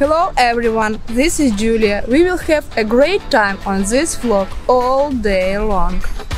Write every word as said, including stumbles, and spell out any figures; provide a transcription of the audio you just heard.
Hello everyone, this is Julia. We will have a great time on this vlog all day long.